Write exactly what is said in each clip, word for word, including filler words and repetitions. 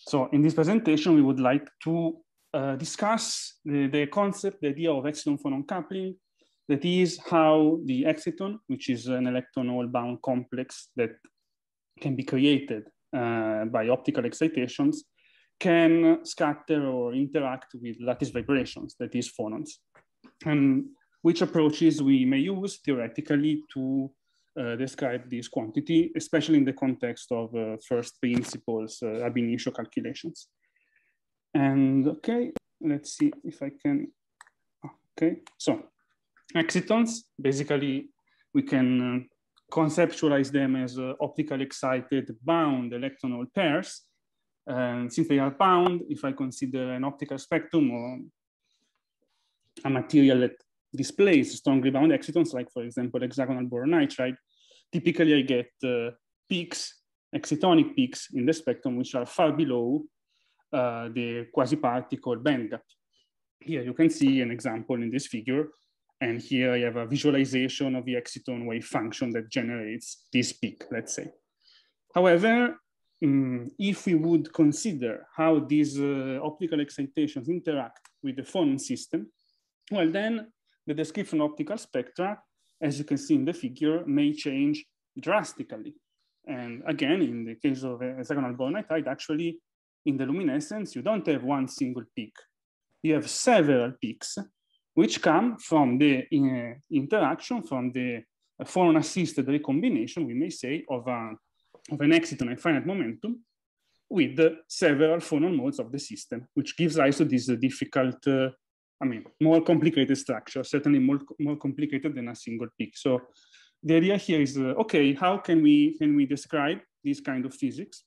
So in this presentation, we would like to uh, discuss the, the concept, the idea of exciton-phonon coupling. That is how the exciton, which is an electron-hole bound complex that can be created uh, by optical excitations, can scatter or interact with lattice vibrations, that is phonons. And which approaches we may use theoretically to uh, describe this quantity, especially in the context of uh, first principles uh, ab initio calculations. And okay, let's see if I can, okay, so excitons, basically we can uh, conceptualize them as uh, optically excited bound electron-hole pairs. And since they are bound, if I consider an optical spectrum or a material that displays strongly bound excitons, like for example, hexagonal boron nitride, typically I get uh, peaks, excitonic peaks in the spectrum, which are far below uh, the quasi-particle band gap. Here you can see an example in this figure. And here I have a visualization of the exciton wave function that generates this peak, let's say. However, um, if we would consider how these uh, optical excitations interact with the phonon system, well, then the description of optical spectra, as you can see in the figure, may change drastically. And again, in the case of hexagonal boron nitride, actually, in the luminescence, you don't have one single peak. You have several peaks, which come from the uh, interaction, from the uh, phonon-assisted recombination, we may say, of, a, of an exciton at finite momentum with the several phonon modes of the system, which gives rise to this uh, difficult, uh, I mean, more complicated structure, certainly more, more complicated than a single peak. So the idea here is, uh, okay, how can we, can we describe this kind of physics?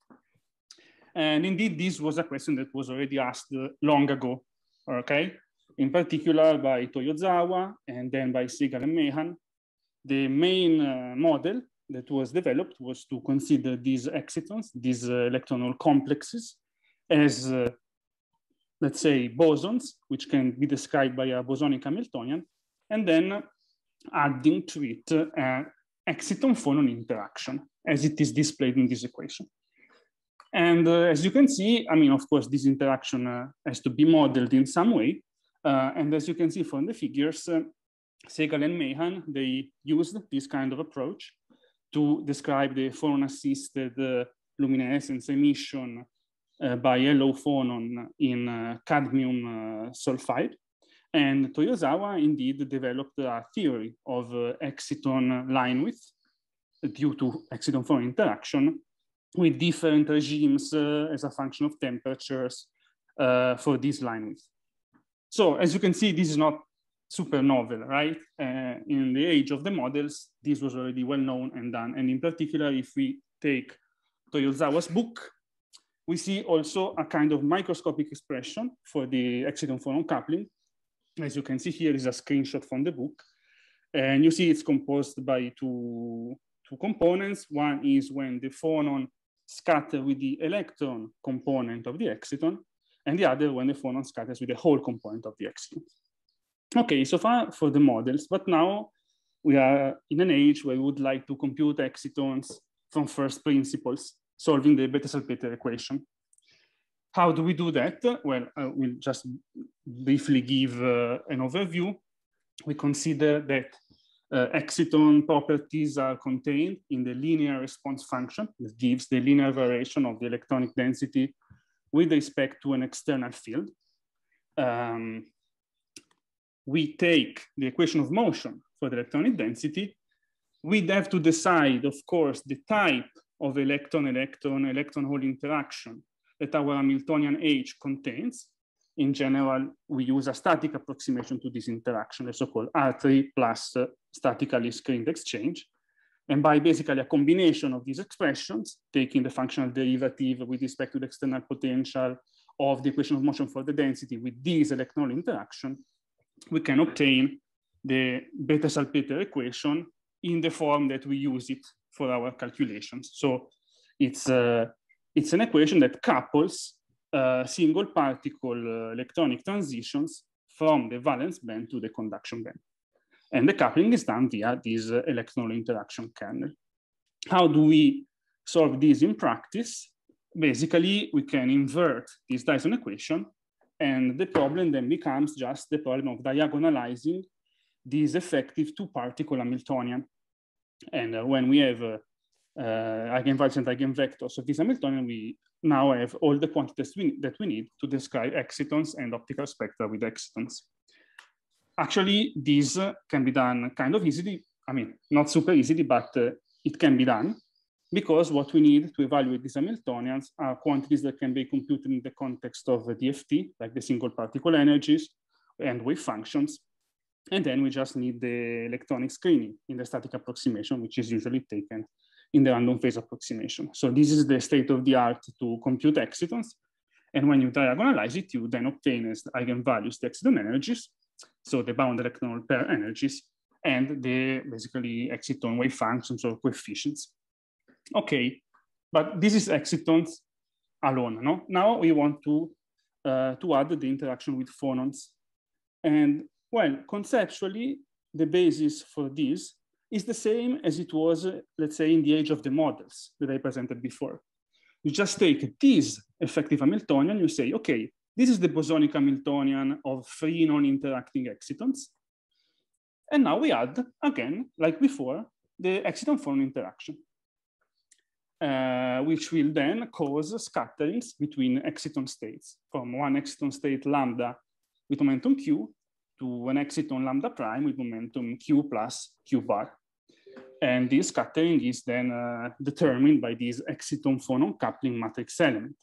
And indeed, this was a question that was already asked uh, long ago, okay? In particular by Toyozawa and then by Segal and Mehan. The main uh, model that was developed was to consider these excitons, these uh, electron-hole complexes, as, uh, let's say, bosons, which can be described by a bosonic Hamiltonian, and then adding to it uh, exciton-phonon interaction, as it is displayed in this equation. And uh, as you can see, I mean, of course, this interaction uh, has to be modeled in some way. Uh, and as you can see from the figures, uh, Segal and Mehan, they used this kind of approach to describe the phonon-assisted uh, luminescence emission uh, by yellow phonon in uh, cadmium uh, sulfide. And Toyozawa indeed developed a theory of uh, exciton line width due to exciton-phonon interaction with different regimes uh, as a function of temperatures uh, for this line width. So as you can see, this is not super novel, right? Uh, in the age of the models, this was already well known and done. And in particular, if we take Toyozawa's book, we see also a kind of microscopic expression for the exciton-phonon coupling. As you can see here is a screenshot from the book. And you see it's composed by two, two components. One is when the phonon scatters with the electron component of the exciton, and the other when the phonon scatters with the whole component of the exciton. Okay, so far for the models, but now we are in an age where we would like to compute excitons from first principles, solving the Bethe-Salpeter equation. How do we do that? Well, uh, we'll just briefly give uh, an overview. We consider that uh, exciton properties are contained in the linear response function that gives the linear variation of the electronic density with respect to an external field. Um, we take the equation of motion for the electronic density. We'd have to decide, of course, the type of electron-electron, electron-hole interaction that our Hamiltonian H contains. In general, we use a static approximation to this interaction, the so-called R three plus uh, statically screened exchange. And by basically a combination of these expressions, taking the functional derivative with respect to the external potential of the equation of motion for the density with this electron interaction, we can obtain the Bethe-Salpeter equation in the form that we use it for our calculations. So it's, uh, it's an equation that couples uh, single particle uh, electronic transitions from the valence band to the conduction band. And the coupling is done via this uh, electron interaction kernel. How do we solve this in practice? basically we can invert this Dyson equation, and the problem then becomes just the problem of diagonalizing this effective two-particle Hamiltonian. And uh, when we have uh, uh, eigenvalues and eigenvectors of this Hamiltonian, we now have all the quantities we, that we need to describe excitons and optical spectra with excitons. Actually, this uh, can be done kind of easily. I mean, not super easily, but uh, it can be done, because what we need to evaluate these Hamiltonians are quantities that can be computed in the context of the D F T, like the single particle energies and wave functions. And then we just need the electronic screening in the static approximation, which is usually taken in the random phase approximation. So this is the state of the art to compute excitons. And when you diagonalize it, you then obtain as the eigenvalues the exciton energies, so the bound electron pair energies, and the basically exciton wave functions or coefficients. Okay, but this is excitons alone. No? Now we want to, uh, to add the interaction with phonons. And well, conceptually, the basis for this is the same as it was, uh, let's say, in the age of the models that I presented before. You just take this effective Hamiltonian, you say, okay, this is the bosonic Hamiltonian of three non-interacting excitons. And now we add, again, like before, the exciton-phonon interaction, uh, which will then cause scatterings between exciton states, from one exciton state lambda with momentum q to an exciton lambda prime with momentum q plus q bar. And this scattering is then uh, determined by this exciton-phonon coupling matrix element.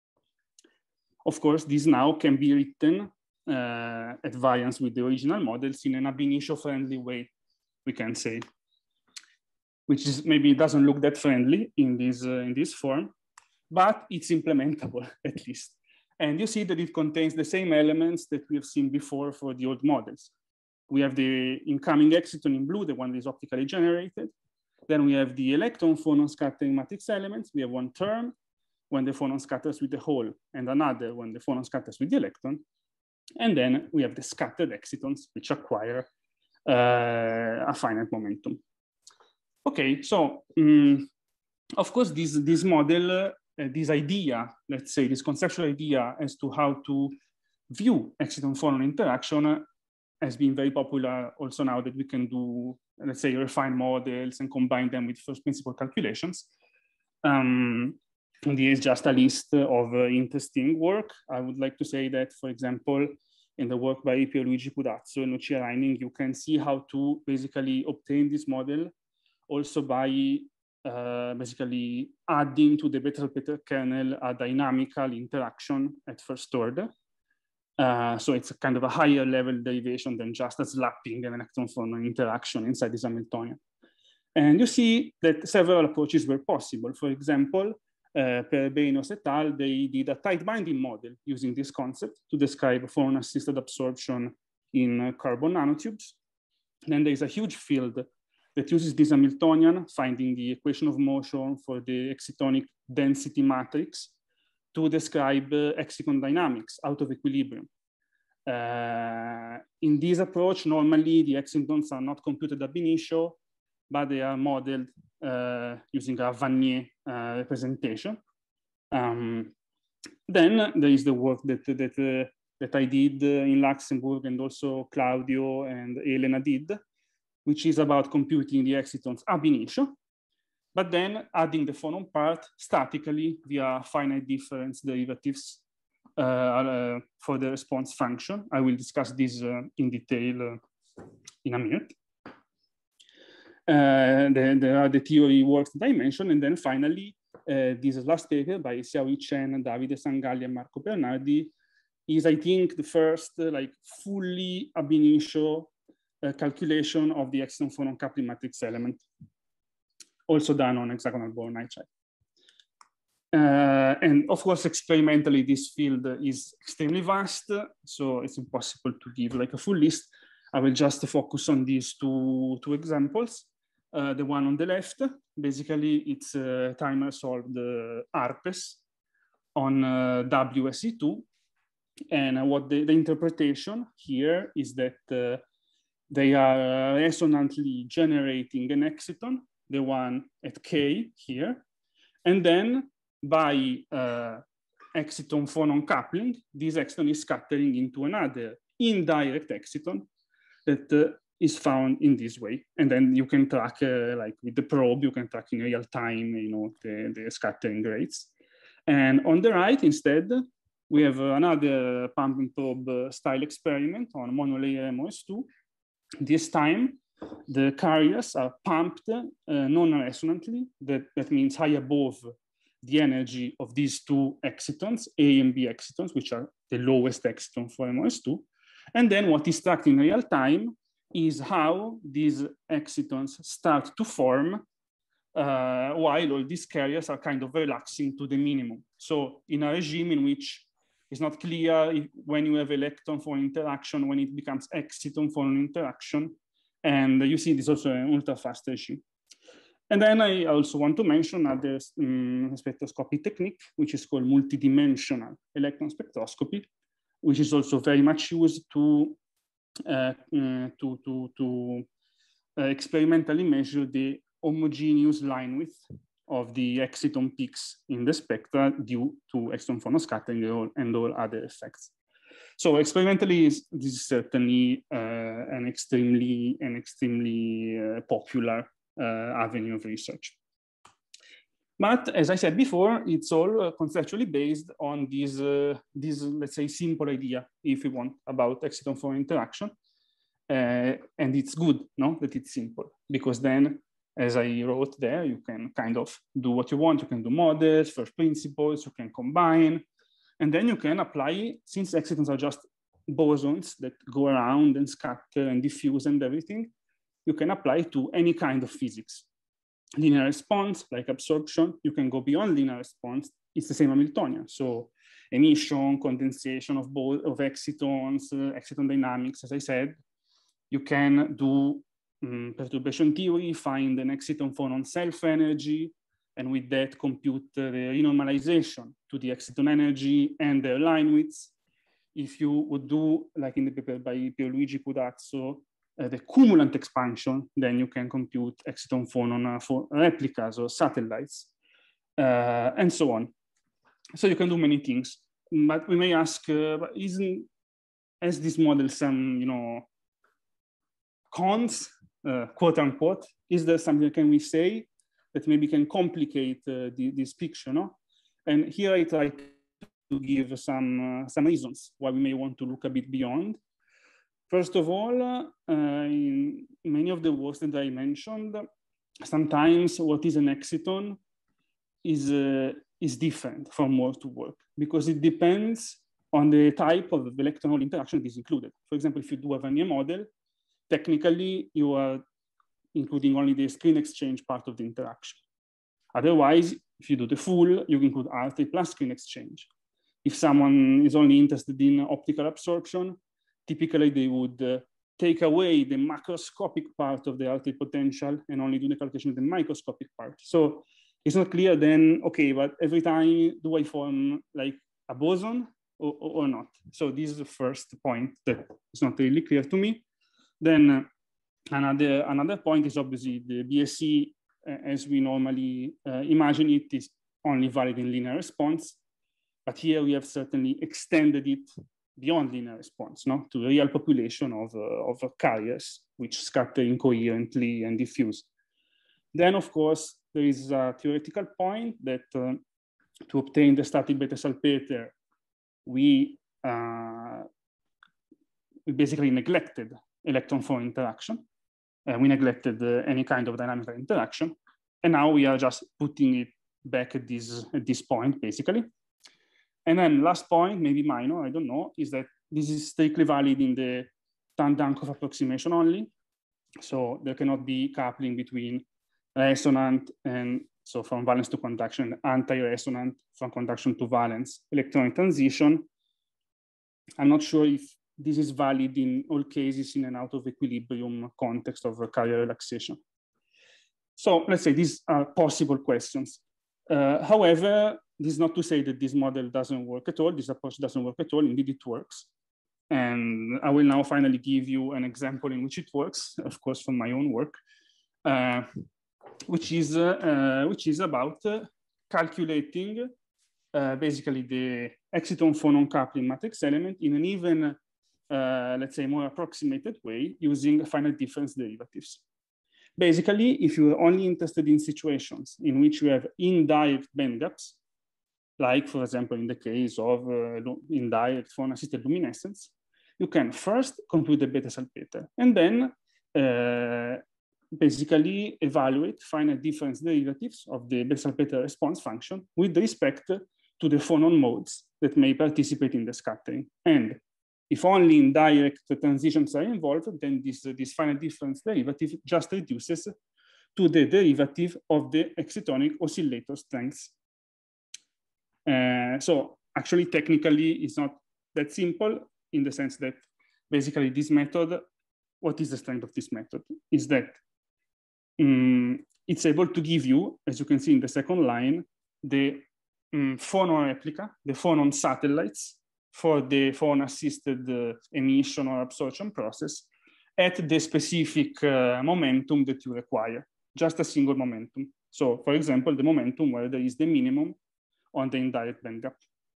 Of course, this now can be written uh, at variance with the original models in an ab initio friendly way, we can say, which is maybe doesn't look that friendly in this, uh, in this form, but it's implementable at least. And you see that it contains the same elements that we have seen before for the old models. We have the incoming exciton in blue, the one that is optically generated. Then we have the electron phonon scattering matrix elements. We have one term when the phonon scatters with the hole, and another when the phonon scatters with the electron. And then we have the scattered excitons, which acquire uh, a finite momentum. Okay, so um, of course, this, this model, uh, this idea, let's say, this conceptual idea as to how to view exciton-phonon interaction uh, has been very popular also now that we can do, let's say, refine models and combine them with first principle calculations. Um, and here is just a list of uh, interesting work. I would like to say that, for example, in the work by Pierluigi Pudazzo and Lucia Reining, you can see how to basically obtain this model also by uh, basically adding to the Bettel-Peter kernel a dynamical interaction at first order. Uh, so it's a kind of a higher level derivation than just a slapping an electron-phonon interaction inside this Hamiltonian. And you see that several approaches were possible. For example, uh, per Beinos et al., they did a tight binding model using this concept to describe phonon-assisted absorption in uh, carbon nanotubes. Then there's a huge field that uses this Hamiltonian, finding the equation of motion for the excitonic density matrix to describe uh, exciton dynamics out of equilibrium. Uh, in this approach, normally the excitons are not computed ab initio, but they are modeled uh, using a Wannier uh, representation. Um, then there is the work that, that, uh, that I did uh, in Luxembourg, and also Claudio and Elena did, which is about computing the excitons ab initio, but then adding the phonon part statically via finite difference derivatives uh, uh, for the response function. I will discuss this uh, in detail uh, in a minute. Uh, there, there are the theory works that I mentioned, and then finally, uh, this last paper by Xiaoyi Chen, Davide Sangalli, and Marco Bernardi is, I think, the first uh, like fully ab initio uh, calculation of the exciton-phonon coupling matrix element, also done on hexagonal boron nitride. Uh, and of course, experimentally, this field is extremely vast, so it's impossible to give like a full list. I will just focus on these two, two examples. Uh, the one on the left, basically, it's a timer solved uh, ARPES on uh, W S E two. And uh, what the, the interpretation here is that uh, they are resonantly generating an exciton, the one at K here. And then by uh, exciton-phonon coupling, this exciton is scattering into another indirect exciton that uh, is found in this way. And then you can track, uh, like with the probe, you can track in real time, you know, the, the scattering rates. And on the right, instead, we have another pump and probe uh, style experiment on monolayer M O S two. This time, the carriers are pumped uh, non-resonantly. That, that means high above the energy of these two excitons, A and B excitons, which are the lowest exciton for M O S two. And then what is tracked in real time is how these excitons start to form uh, while all these carriers are kind of relaxing to the minimum. So in a regime in which it's not clear if, when you have electron for an interaction, when it becomes exciton for an interaction. And you see this also an ultra fast regime. And then I also want to mention another um, spectroscopy technique, which is called multidimensional electron spectroscopy, which is also very much used to, uh, uh, to, to, to uh, experimentally measure the homogeneous line width of the exciton peaks in the spectra due to exciton phonon scattering and all other effects. So experimentally, this is certainly uh, an extremely, an extremely uh, popular uh, avenue of research. But as I said before, it's all uh, conceptually based on this, uh, this, let's say, simple idea, if you want, about exciton phonon interaction. Uh, and it's good, no, that it's simple, because then, as I wrote there, you can kind of do what you want. You can do models, first principles, you can combine, and then you can apply, since excitons are just bosons that go around and scatter and diffuse and everything, you can apply to any kind of physics. Linear response, like absorption, you can go beyond linear response. It's the same Hamiltonian. So emission, condensation of both of excitons, uh, exciton dynamics, as I said. You can do um, perturbation theory, find an exciton phonon self energy, and with that compute uh, the renormalization to the exciton energy and their line widths. If you would do, like in the paper by Pierluigi Cudazzo, uh, the cumulant expansion, then you can compute exciton phonon uh, for replicas or satellites, uh, and so on. So you can do many things. But we may ask, uh, isn't, has this model some, you know, cons, uh, quote unquote? Is there something can we say that maybe can complicate uh, the, this picture, no? And here I try to give some, uh, some reasons why we may want to look a bit beyond. First of all, uh, in many of the works that I mentioned, sometimes what is an exciton is, uh, is different from work to work, because it depends on the type of electron hole interaction that is included. For example, if you do a Wannier model, technically you are including only the screen exchange part of the interaction. Otherwise, if you do the full, you include R three plus screen exchange. If someone is only interested in optical absorption, typically they would uh, take away the macroscopic part of the R three potential and only do the calculation of the microscopic part. So it's not clear then, okay, but every time do I form like a boson or, or, or not? So this is the first point that is not really clear to me. Then uh, another, another point is obviously the B S C, uh, as we normally uh, imagine it, is only valid in linear response. But here we have certainly extended it beyond linear response, no? To a real population of, uh, of carriers which scatter incoherently and diffuse. Then, of course, there is a theoretical point that uh, to obtain the static Bethe-Salpeter, we, uh, we basically neglected electron phonon interaction. Uh, we neglected uh, any kind of dynamical interaction. And now we are just putting it back at this, at this point, basically. And then last point, maybe minor, I don't know, is that this is strictly valid in the Tan-Dunkov approximation only. So there cannot be coupling between resonant and so from valence to conduction, anti-resonant from conduction to valence, electronic transition. I'm not sure if this is valid in all cases in an out of equilibrium context of carrier relaxation. So let's say these are possible questions. Uh, however, this is not to say that this model doesn't work at all. This approach doesn't work at all. Indeed, it works. And I will now finally give you an example in which it works, of course, from my own work, uh, which is uh, uh, which is about uh, calculating uh, basically the exciton-phonon coupling matrix element in an even, uh, let's say, more approximated way using finite difference derivatives. Basically, if you are only interested in situations in which you have indirect band gaps, like, for example, in the case of uh, indirect phonon-assisted luminescence, you can first compute the Bethe-Salpeter and then uh, basically evaluate finite difference derivatives of the Bethe-Salpeter response function with respect to the phonon modes that may participate in the scattering. And if only indirect transitions are involved, then this, uh, this finite difference derivative just reduces to the derivative of the excitonic oscillator strengths. Uh, so actually, technically, it's not that simple in the sense that basically this method, what is the strength of this method? Is that um, it's able to give you, as you can see in the second line, the um, phonon replica, the phonon satellites for the phonon-assisted uh, emission or absorption process at the specific uh, momentum that you require, just a single momentum. So for example, the momentum where there is the minimum on the indirect band gap.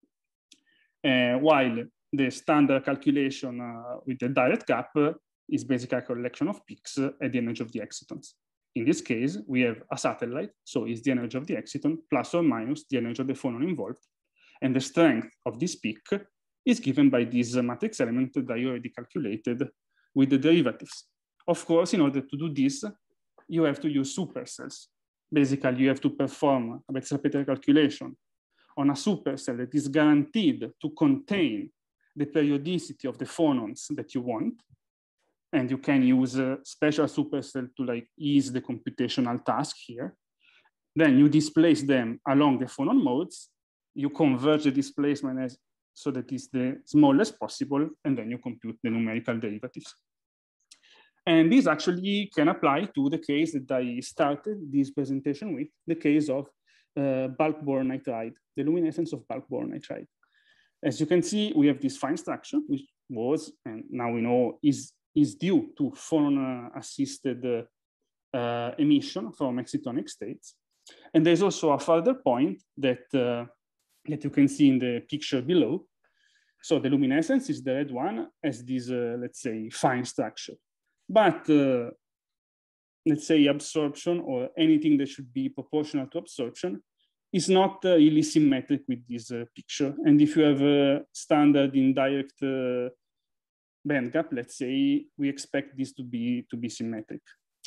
Uh, while the standard calculation uh, with the direct gap uh, is basically a collection of peaks uh, at the energy of the excitons. In this case, we have a satellite, so it's the energy of the exciton plus or minus the energy of the phonon involved. And the strength of this peak is given by this uh, matrix element that I already calculated with the derivatives. Of course, in order to do this, you have to use supercells. Basically, you have to perform a Bethe-Salpeter calculation on a supercell that is guaranteed to contain the periodicity of the phonons that you want. And you can use a special supercell to like ease the computational task here. Then you displace them along the phonon modes. You converge the displacement as, so that it's the smallest possible, and then you compute the numerical derivatives. And this actually can apply to the case that I started this presentation with, the case of uh, bulk boron nitride, the luminescence of bulk boron nitride. As you can see, we have this fine structure, which was, and now we know is, is due to phonon-assisted uh, uh, emission from excitonic states. And there's also a further point that, uh, that you can see in the picture below. So the luminescence is the red one, as this, uh, let's say, fine structure. But uh, let's say absorption or anything that should be proportional to absorption is not uh, really symmetric with this uh, picture. And if you have a standard indirect uh, band gap, let's say, we expect this to be, to be symmetric.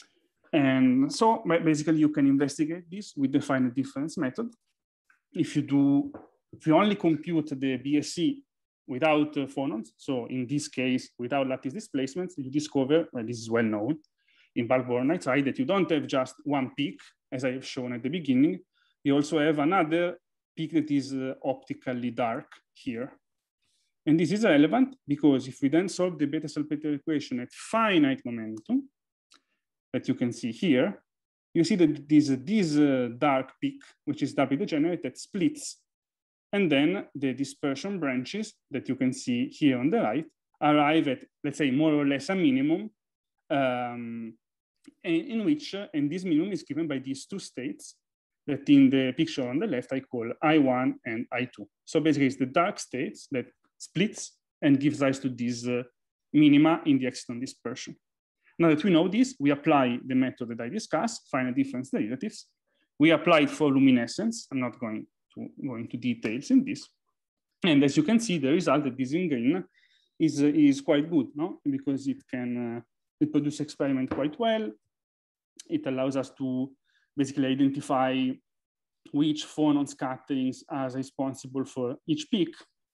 And so basically you can investigate this with the finite difference method. If you do, if you only compute the B S E without uh, phonons, so in this case, without lattice displacements, you discover, well, this is well known in bulk boron nitride, that you don't have just one peak, as I have shown at the beginning. You also have another peak that is uh, optically dark here. And this is relevant because if we then solve the Bethe-Salpeter equation at finite momentum, that you can see here, you see that this, uh, this uh, dark peak, which is doubly degenerate, that splits. And then the dispersion branches that you can see here on the right arrive at, let's say, more or less a minimum, um, in, in which, uh, and this minimum is given by these two states that in the picture on the left I call I one and I two. So basically it's the dark states that splits and gives rise to these uh, minima in the exciton dispersion. Now that we know this, we apply the method that I discussed, finite difference derivatives. We apply it for luminescence. I'm not going to go into details in this. And as you can see, the result that is in green is, uh, is quite good, no? Because it can uh, reproduce experiment quite well. It allows us to basically identify which phonon scatterings are responsible for each peak.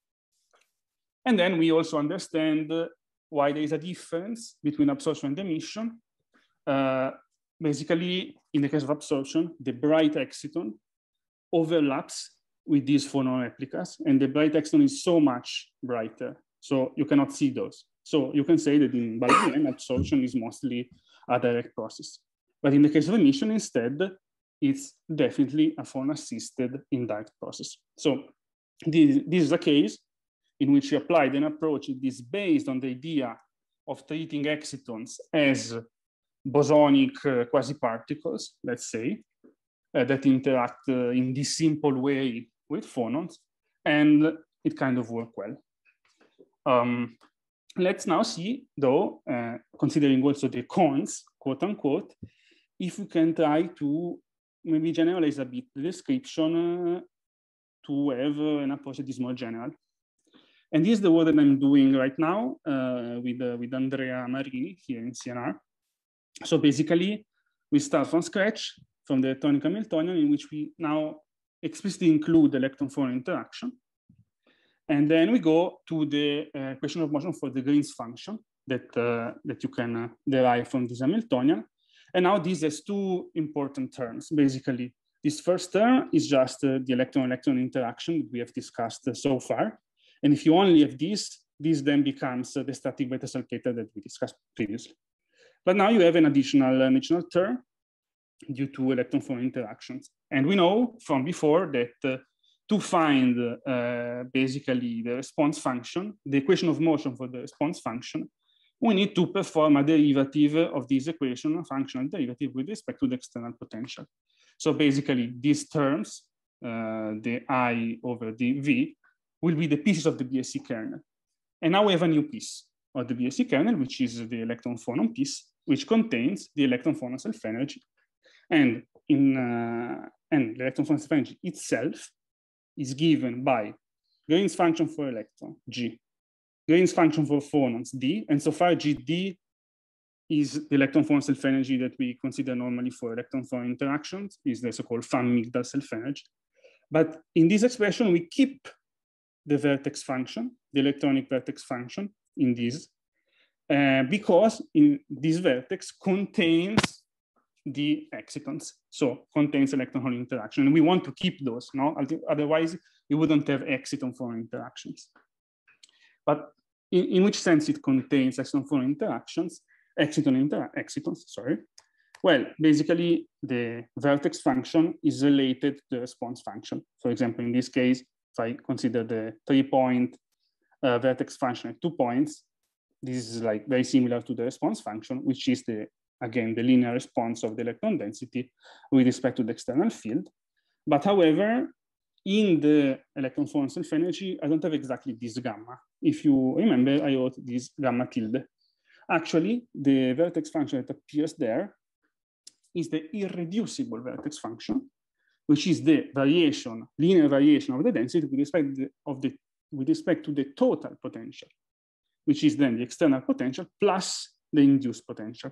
And then we also understand uh, why there is a difference between absorption and emission. Uh, basically, in the case of absorption, the bright exciton overlaps with these phonon replicas, and the bright exciton is so much brighter, so you cannot see those. So you can say that in bulk boron, absorption is mostly a direct process. But in the case of emission, instead, it's definitely a phonon-assisted indirect process. So this, this is a case in which we applied an approach that is based on the idea of treating excitons as bosonic uh, quasi-particles, let's say, uh, that interact uh, in this simple way with phonons, and it kind of worked well. Um, let's now see, though, uh, considering also the cons, quote unquote, if we can try to maybe generalize a bit the description uh, to have uh, an approach that is more general. And this is the work that I'm doing right now uh, with, uh, with Andrea Marini here in C N R. So basically, we start from scratch, from the electronic Hamiltonian, in which we now explicitly include the electron-phonon interaction. And then we go to the uh, equation of motion for the Green's function that, uh, that you can uh, derive from this Hamiltonian. And now this has two important terms. Basically, this first term is just uh, the electron-electron interaction that we have discussed uh, so far. And if you only have this, this then becomes uh, the static Bethe-Salpeter that we discussed previously. But now you have an additional, an additional term due to electron-phonon interactions. And we know from before that uh, to find uh, basically the response function, the equation of motion for the response function, we need to perform a derivative of this equation, a functional derivative with respect to the external potential. So basically these terms, uh, the I over the V, will be the pieces of the B S C kernel. And now we have a new piece of the B S C kernel, which is the electron-phonon piece, which contains the electron-phonon self-energy. And, in, uh, and the electron-phonon self-energy itself is given by Green's function for electron, G, Green's function for phonons, D, and so far G D is the electron-phonon self-energy that we consider normally for electron-phonon interactions, is the so-called Fan-Migdal self-energy. But in this expression, we keep the vertex function, the electronic vertex function in this, uh, because in this vertex contains the excitons, so contains electron-hole interaction. And we want to keep those, no? Otherwise, we wouldn't have exciton-phonon interactions. But in, in which sense it contains exciton-phonon interactions, exciton inter excitons, sorry. Well, basically, the vertex function is related to the response function. For example, in this case, if I consider the three-point uh, vertex function at two points, this is like very similar to the response function, which is the, again, the linear response of the electron density with respect to the external field. But however, in the electron-phonon self-energy, I don't have exactly this gamma. If you remember, I wrote this gamma tilde. Actually, the vertex function that appears there is the irreducible vertex function, which is the variation, linear variation of the density with respect, to the, of the, with respect to the total potential, which is then the external potential plus the induced potential.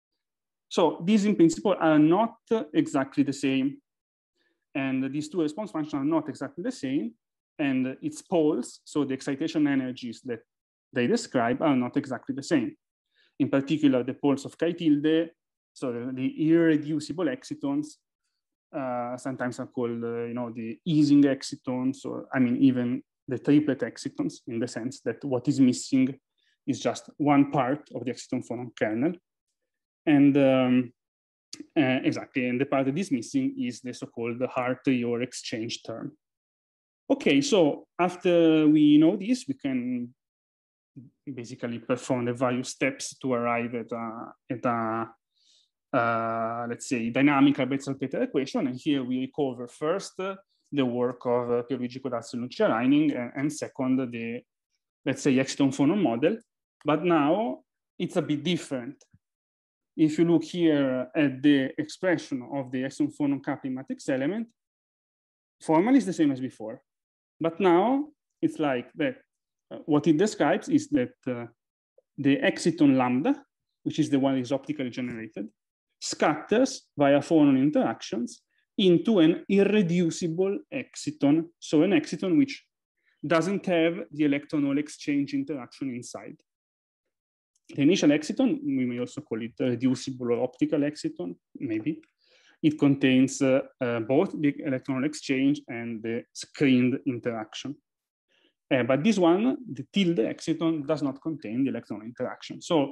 So these in principle are not exactly the same. And these two response functions are not exactly the same. And its poles, so the excitation energies that they describe, are not exactly the same. In particular, the poles of chi tilde, so the irreducible excitons, uh, sometimes are called, uh, you know, the Ising excitons, or I mean, even the triplet excitons, in the sense that what is missing is just one part of the exciton-phonon kernel. And um, uh, exactly, and the part that is missing is the so-called Hartree or exchange term. Okay, so after we know this, we can basically perform the various steps to arrive at a, at a uh, let's say, dynamical Bethe-Salpeter equation. And here we recover first uh, the work of uh, Pierluigi Codazzi and Lucia Reining, and, and second, the, let's say, exciton-phonon model. But now it's a bit different. If you look here at the expression of the exciton-phonon coupling matrix element, formally it's the same as before. But now it's like that. Uh, what it describes is that uh, the exciton lambda, which is the one that is optically generated, scatters via phonon interactions into an irreducible exciton. So an exciton which doesn't have the electron-hole exchange interaction inside. The initial exciton, we may also call it a reducible or optical exciton, maybe. It contains uh, uh, both the electron exchange and the screened interaction. Uh, but this one, the tilde exciton, does not contain the electron interaction. So,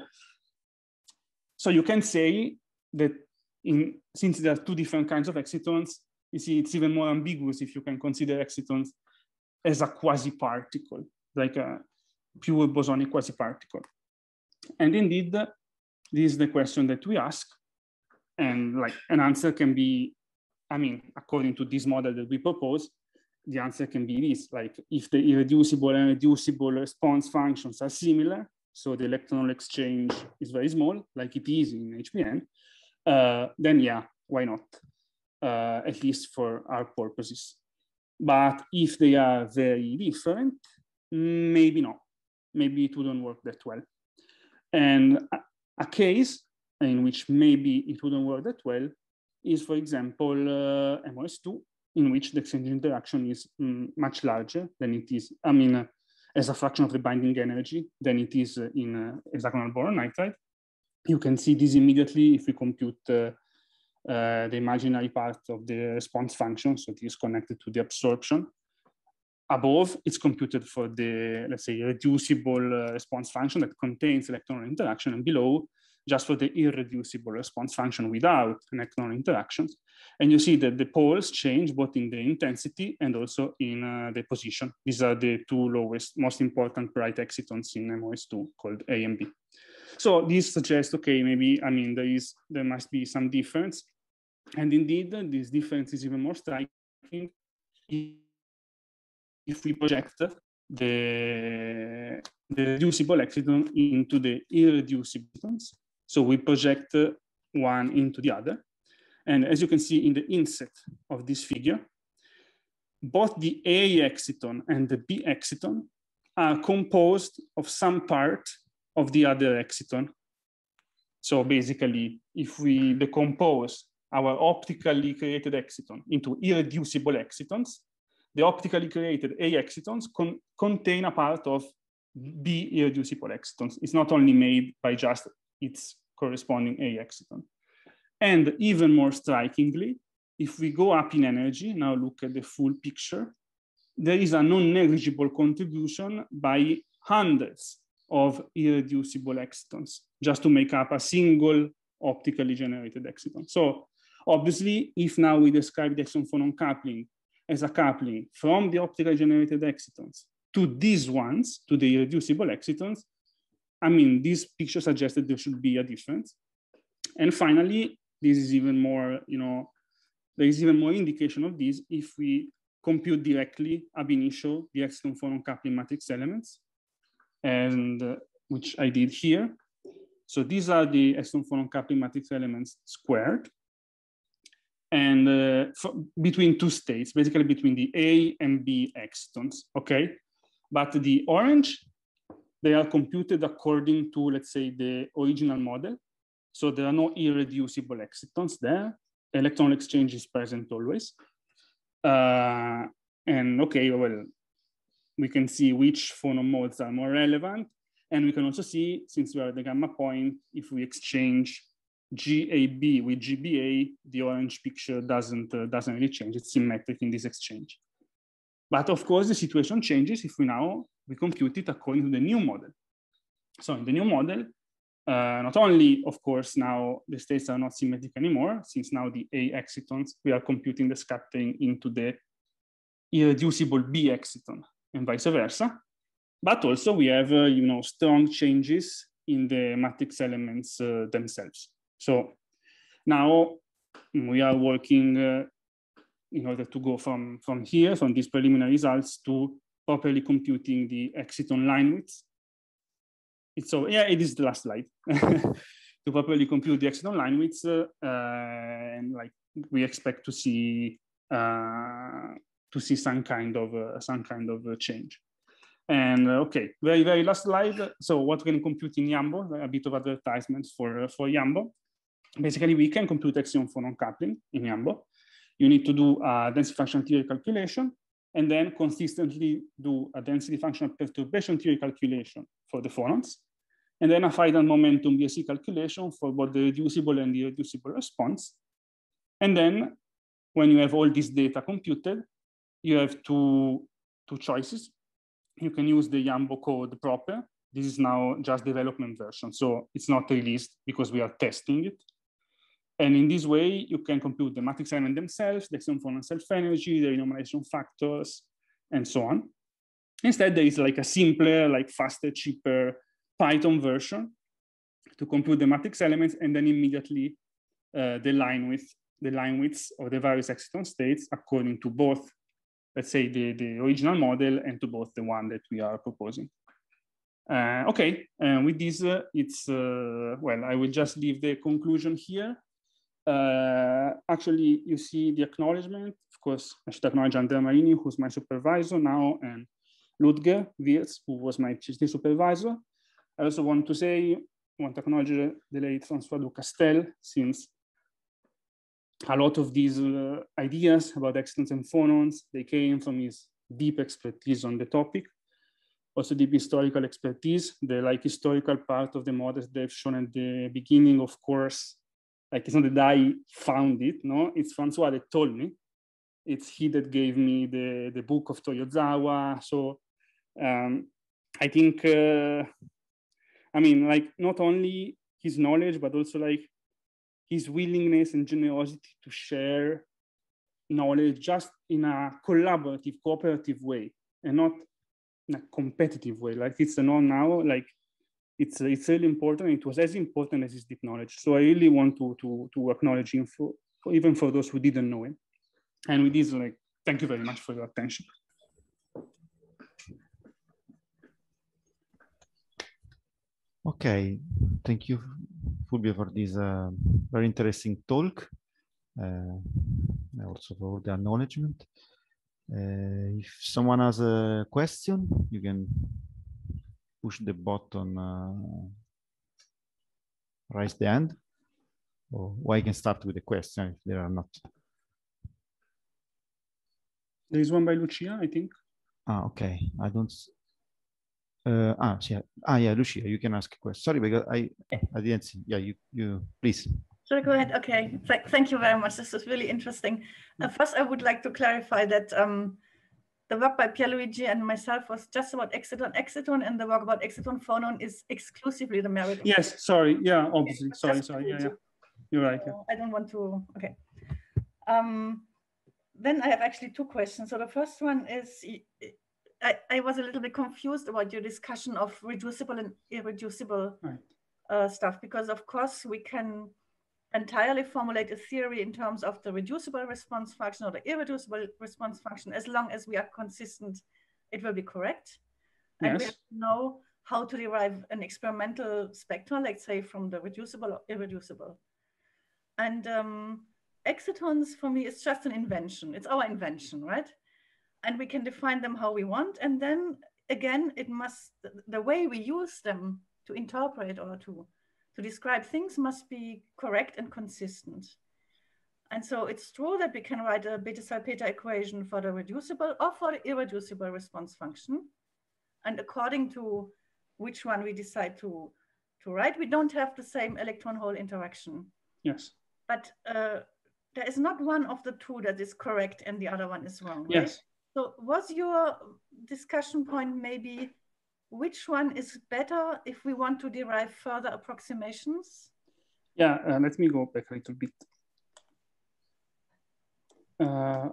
so you can say that in, since there are two different kinds of excitons, you see it's even more ambiguous if you can consider excitons as a quasi-particle, like a pure bosonic quasi-particle. And indeed, this is the question that we ask. And like an answer can be I mean, according to this model that we propose, the answer can be this, like if the irreducible and reducible response functions are similar, so the electron exchange is very small, like it is in H P N, uh, then yeah, why not? Uh, at least for our purposes. But if they are very different, maybe not. Maybe it wouldn't work that well. And a, a case in which maybe it wouldn't work that well is, for example, uh, M O S two, in which the exchange interaction is um, much larger than it is, I mean, uh, as a fraction of the binding energy than it is uh, in uh, hexagonal boron nitride. You can see this immediately if we compute uh, uh, the imaginary part of the response function, so it is connected to the absorption. Above, it's computed for the, let's say, reducible uh, response function that contains electron interaction, and below, just for the irreducible response function without electron interactions. And you see that the poles change both in the intensity and also in uh, the position. These are the two lowest, most important bright excitons in M O S two, called A and B. So this suggests, okay, maybe, I mean, there is, there must be some difference. And indeed, this difference is even more striking if we project the, the reducible exciton into the irreducible excitons. So we project one into the other. And as you can see in the inset of this figure, both the A exciton and the B exciton are composed of some part of the other exciton. So basically, if we decompose our optically created exciton into irreducible excitons, the optically created A excitons con contain a part of B irreducible excitons. It's not only made by just its corresponding A exciton. And even more strikingly, if we go up in energy, now look at the full picture, there is a non-negligible contribution by hundreds of irreducible excitons, just to make up a single optically generated exciton. So obviously, if now we describe the exciton-phonon coupling as a coupling from the optically generated excitons to these ones, to the irreducible excitons, I mean, this picture suggests that there should be a difference. And finally, this is even more, you know, there is even more indication of this if we compute directly ab initio the exciton-phonon coupling matrix elements, and uh, which I did here. So these are the exciton-phonon coupling matrix elements squared, and uh, between two states, basically between the A and B excitons, okay? But the orange, they are computed according to, let's say, the original model. So there are no irreducible excitons there. Electron exchange is present always. Uh, and okay, well, we can see which phonon modes are more relevant. And we can also see, since we are at the gamma point, if we exchange G A B with G B A, the orange picture doesn't, uh, doesn't really change. It's symmetric in this exchange. But of course, the situation changes if we now, we compute it according to the new model. So in the new model, uh, not only, of course, now the states are not symmetric anymore, since now the A excitons, we are computing the scattering into the irreducible B exciton and vice versa. But also we have, uh, you know, strong changes in the matrix elements uh, themselves. So now we are working uh, in order to go from, from here, from these preliminary results, to properly computing the exciton line width. It's so, yeah, it is the last slide. To properly compute the exciton line width, uh, and like we expect to see uh, to see some kind of uh, some kind of uh, change. And uh, okay, very very last slide. So what we can compute in YAMBO? A bit of advertisements for uh, for YAMBO. Basically, we can compute exciton-phonon coupling in YAMBO. You need to do a density functional theory calculation, and then consistently do a density functional perturbation theory calculation for the phonons, and then a final momentum B S E calculation for both the reducible and the irreducible response. And then when you have all this data computed, you have two, two choices. You can use the YAMBO code proper. This is now just development version, so it's not released because we are testing it. And in this way, you can compute the matrix element themselves, the exciton-phonon self-energy, the renormalization factors, and so on. Instead, there is like a simpler, like faster, cheaper Python version to compute the matrix elements and then immediately uh, the line width the line widths of the various exciton states according to both, let's say, the, the original model and to both the one that we are proposing. Uh, okay, and with this, uh, it's, uh, well, I will just leave the conclusion here. Uh, actually, you see the acknowledgement. Of course, I should acknowledge Andrea Marini, who's my supervisor now, and Ludger Wirtz, who was my PhD supervisor. I also want to say, want to acknowledge the late François Ducastel, since a lot of these uh, ideas about excitons and phonons, they came from his deep expertise on the topic. Also deep historical expertise, the like historical part of the models they've shown at the beginning, of course, like it's not that I found it, no, it's François that told me. It's he that gave me the, the book of Toyozawa. So um, I think, uh, I mean, like not only his knowledge, but also like his willingness and generosity to share knowledge just in a collaborative, cooperative way, and not in a competitive way. Like it's a no now, like it's it's really important. It was as important as his deep knowledge. So I really want to to to acknowledge him for, for even for those who didn't know him. And with this, like, thank you very much for your attention. Okay, thank you, Fulvio, for this uh, very interesting talk. Uh, also for the acknowledgement. Uh, if someone has a question, you can push the button, uh, raise the hand, or, or I can start with a question if there are not. There is one by Lucia, I think. Ah, okay. I don't. Uh, ah, yeah. Ah, yeah, Lucia, you can ask a question. Sorry, because I I didn't see. Yeah, you you please. Sure, go ahead. Okay, Th thank you very much. This is really interesting. Uh, first, I would like to clarify that um, the work by Pierluigi and myself was just about exciton exciton, and the work about exciton phonon is exclusively the merit. Yes, sorry. Yeah, obviously. Okay, sorry, sorry. Yeah, yeah. You're right. Yeah. I don't want to. Okay. Um, then I have actually two questions. So the first one is, I, I was a little bit confused about your discussion of reducible and irreducible right. uh, stuff, because of course we can entirely formulate a theory in terms of the reducible response function or the irreducible response function. As long as we are consistent, it will be correct. And yes. we have to know how to derive an experimental spectrum, like say from the reducible or irreducible. And um, excitons for me is just an invention. It's our invention, right? And we can define them how we want. And then again, it must, the way we use them to interpret or to to describe things must be correct and consistent. And so it's true that we can write a Bethe-Salpeter equation for the reducible or for the irreducible response function. And according to which one we decide to, to write, we don't have the same electron-hole interaction. Yes. But uh, there is not one of the two that is correct and the other one is wrong, right? Yes. So was your discussion point maybe which one is better if we want to derive further approximations? Yeah, uh, let me go back a little bit. Uh,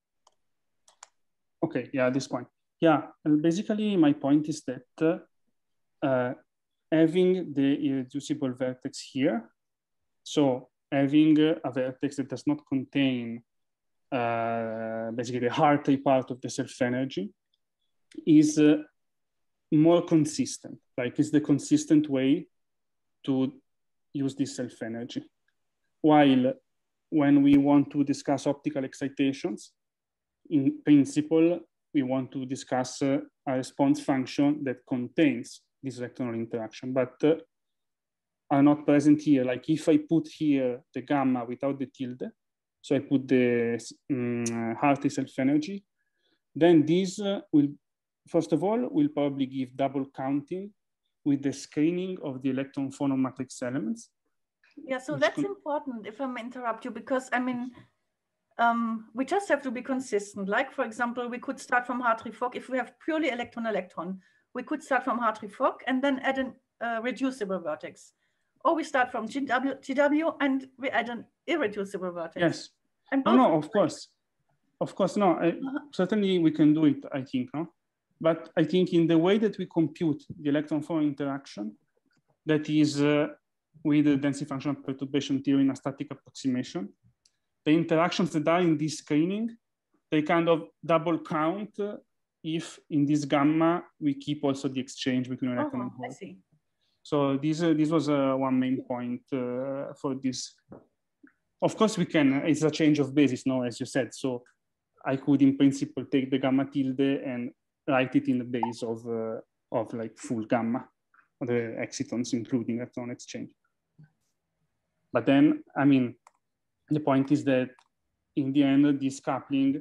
okay, yeah, this point. Yeah, basically my point is that uh, having the irreducible vertex here, so having a vertex that does not contain uh, basically the Hartree part of the self-energy is uh, more consistent, like it's the consistent way to use this self-energy. While when we want to discuss optical excitations, in principle, we want to discuss uh, a response function that contains this electron interaction, but uh, are not present here. Like if I put here the gamma without the tilde, so I put the um, Hartree self-energy, then this uh, will first of all, we'll probably give double counting with the screening of the electron phonon matrix elements. Yeah, so that's important, if I may interrupt you, because I mean, um, we just have to be consistent. Like, for example, we could start from Hartree-Fock. If we have purely electron-electron, we could start from Hartree-Fock and then add a uh, reducible vertex. Or we start from G W, G W and we add an irreducible vertex. Yes. And no, no, of course. Of course, no. I, uh-huh. Certainly we can do it, I think, no? But I think in the way that we compute the electron phonon interaction, that is uh, with the density function perturbation theory in a static approximation, the interactions that are in this screening, they kind of double count if in this gamma we keep also the exchange between electron and Oh, I hole. see. So this uh, this was uh, one main point uh, for this. Of course, we can. It's a change of basis, no, as you said. So I could, in principle, take the gamma tilde and write it in the base of uh, of like full gamma, the excitons, including electron exchange. But then, I mean, the point is that in the end, this coupling,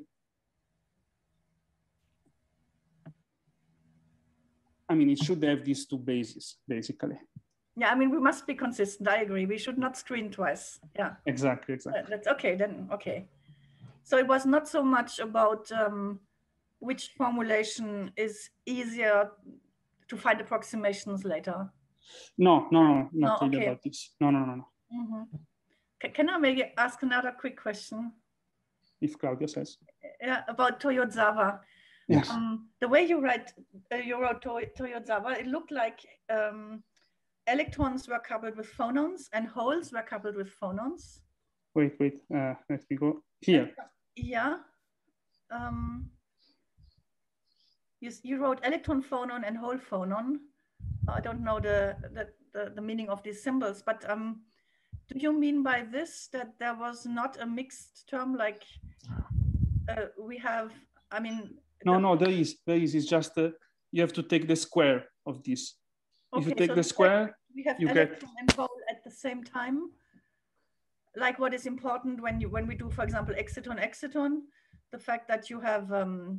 I mean, it should have these two bases, basically. Yeah, I mean, we must be consistent. I agree. We should not screen twice. Yeah. Exactly, exactly. Uh, that's okay, then, okay. So it was not so much about um, which formulation is easier to find approximations later. No, no, no, not No, really okay. about this. No, no, no, no. Mm-hmm. Can I maybe ask another quick question? If Claudio says. Yeah, about Toyozawa. Yes. Um, the way you write, uh, you wrote to Toyozawa, it looked like um, electrons were coupled with phonons and holes were coupled with phonons. Wait, wait, uh, let me go here. Yeah. Um, you, you wrote electron phonon and hole phonon. I don't know the, the, the, the meaning of these symbols, but um, do you mean by this that there was not a mixed term like uh, we have, I mean. No, the, no, there is, there is, it's just, uh, you have to take the square of this. Okay, if you take so the square, we have you electron get. and hole at the same time. Like what is important when you when we do, for example, exciton exciton, the fact that you have um,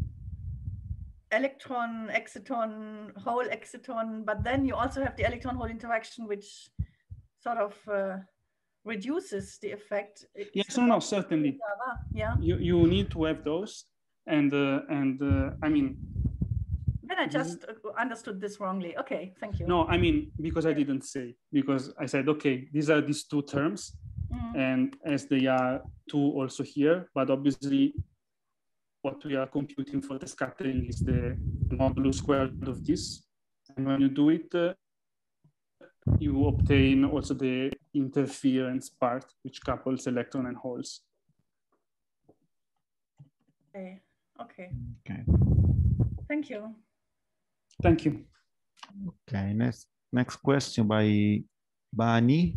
electron exciton hole exciton, but then you also have the electron hole interaction, which sort of uh, reduces the effect. Yes, no, no, certainly. Yeah. You you need to have those, and uh, and uh, I mean. Then I just understood this wrongly. Okay, thank you. No, I mean, because I didn't say, because I said, okay, these are these two terms, mm. and as they are two also here, but obviously what we are computing for the scattering is the modulus squared of this. And when you do it, uh, you obtain also the interference part, which couples electron and holes. Okay, okay. Okay. Thank you. Thank you. Okay, next next question by Bani.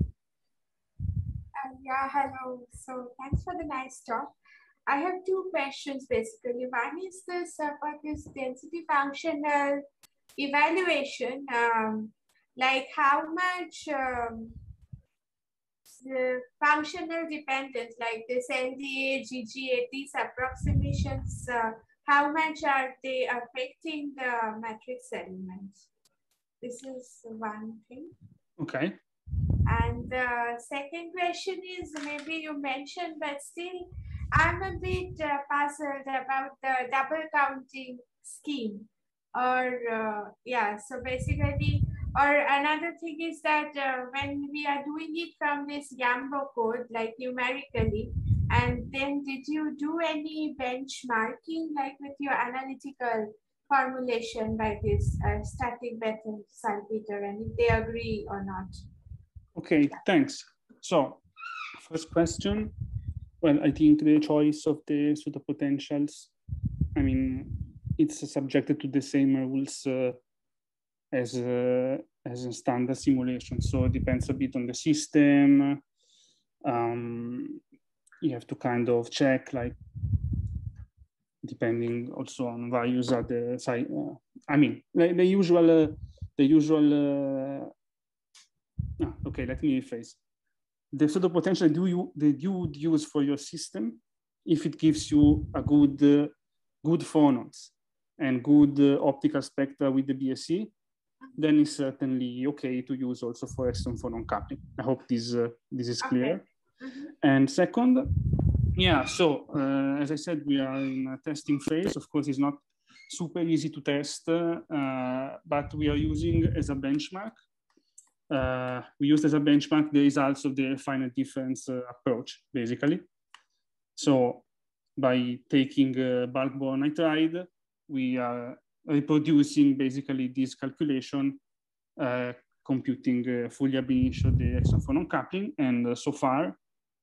Uh, yeah, hello. So thanks for the nice talk. I have two questions basically. One is this about this density functional evaluation, um, like how much um, the functional dependence, like this L D A, G G A, these approximations, uh, how much are they affecting the matrix elements? This is one thing. Okay. And the second question is, maybe you mentioned, but still I'm a bit uh, puzzled about the double counting scheme. Or uh, yeah, so basically, or another thing is that uh, when we are doing it from this Yambo code, like numerically, and then did you do any benchmarking, like with your analytical formulation by this uh, static Bethe salpeter, and if they agree or not? Okay, thanks. So, first question. Well, I think the choice of the pseudopotentials, I mean, it's subjected to the same rules uh, as, uh, as a standard simulation. So it depends a bit on the system. Um, you have to kind of check, like, depending also on values at the site. Uh, I mean, the, the usual, uh, the usual, uh, ah, okay, let me rephrase. The pseudopotential do you, that you would use for your system, if it gives you a good, uh, good phonons and good uh, optical spectra with the B S E, then it's certainly okay to use also for exciton phonon coupling. I hope this, uh, this is clear. Okay. Mm-hmm. And second, yeah, so uh, as I said, we are in a testing phase. Of course, it's not super easy to test, uh, but we are using as a benchmark. Uh, we used as a benchmark the results of the finite difference uh, approach, basically. So by taking uh, bulk boron nitride, we are reproducing basically this calculation, uh, computing uh, fully ab initio the exciton phonon coupling, and uh, so far